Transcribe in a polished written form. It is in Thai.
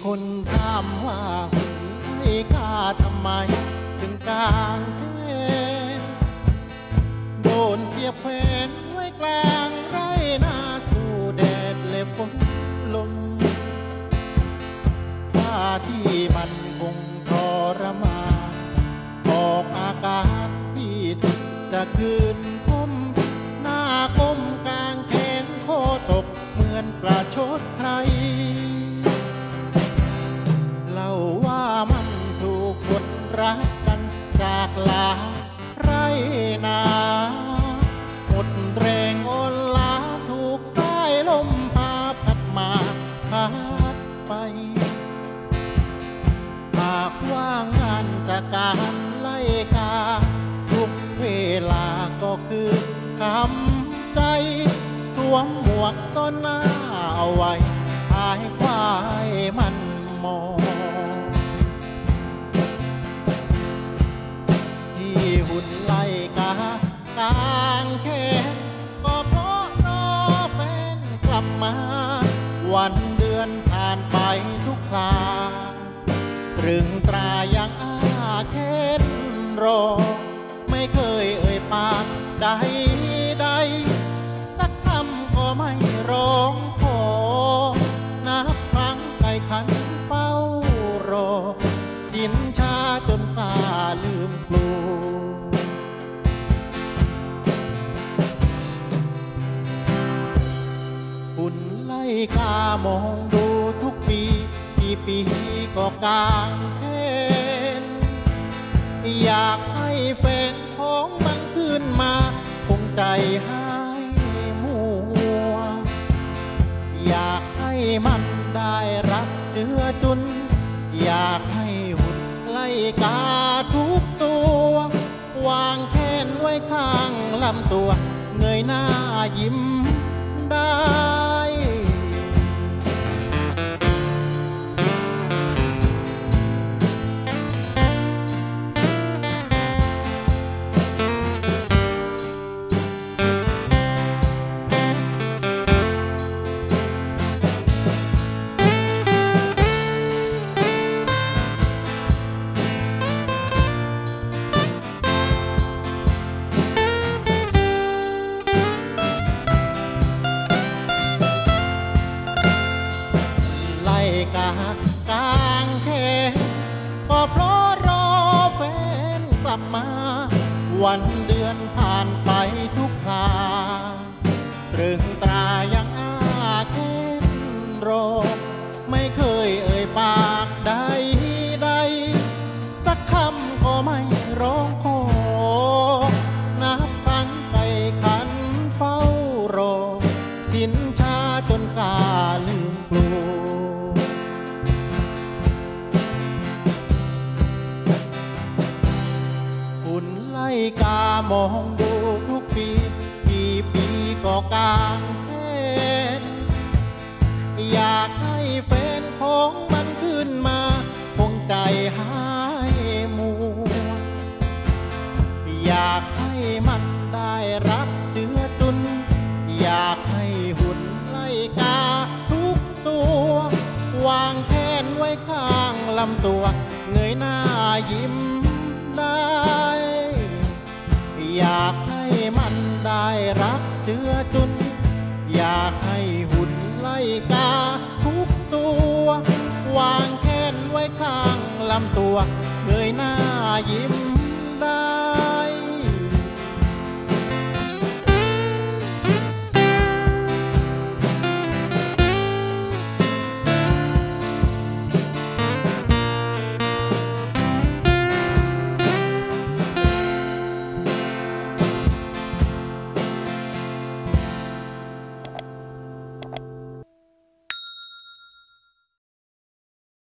คนถามว่าให้ค่าทำไมถึงกลางแจ้งโดนเสียแขวนไว้กลางไรนาสู่แดดและฝนลมท่าที่มันคงทรมานบอกอากาศที่สุดจะคืนคมหน้าก้มกลางแขนโคตกเหมือนประชดใครเล่าว่ามันถูกคนรักกันจากลาไรนาหมดแรงอ่อนล้าถูกสายลมพาพัดมาพัดไปหากว่างานจากการไล่กาทุกเวลาก็คือคำใจสวมหมวกต้นหน้าเอาไว้หายควายมันมองที่หุ่นไล่กากลางแขนก็เพราะรอแฟนกลับมาวันเดือนผ่านไปทุกคราตรึงตรายังอาเข็นรอไม่เคยเอ่ยปากใดใดสักคำก็ไม่ร้องขอนับครั้งไก่ขันเฝ้ารอกินชาจนตาลืมกลัวคุณไล่กามองดูทุกปีกี่ปีก็กลางแขนอยากให้แฟนของมันขึ้นมาคงใจหายมัวอยากให้มันได้รักเนื้อจุนอยากให้หุ่นไล่กาทุกตัววางแขนไว้ข้างลำตัวเงยหน้ายิ้มได้กากลางแขนก็เพราะรอแฟนกลับมาวันเดือนผ่านไปทุกคราตรึงตรายังอาเข็นรอไม่เคยเอ่ยปากใดใดสักคำก็ไม่ร้องขอนับครั้งไก่ขันเฝ้ารอทิ้นชาจนกาลืมกลัวไล่กามองดูทุกปีกี่ปีก็กลางแขนอยากให้แฟนของมันขึ้นมาคงใจหายมัวอยากให้มันได้รักเจือจุนอยากให้หุ่นไล่กาทุกตัววางแขนไว้ข้างลำตัวเงยหน้ายิ้มได้อยากให้มันได้รักเจือจุนอยากให้หุ่นไล่กาทุกตัววางแขนไว้ข้างลำตัวเงยหน้ายิ้มได้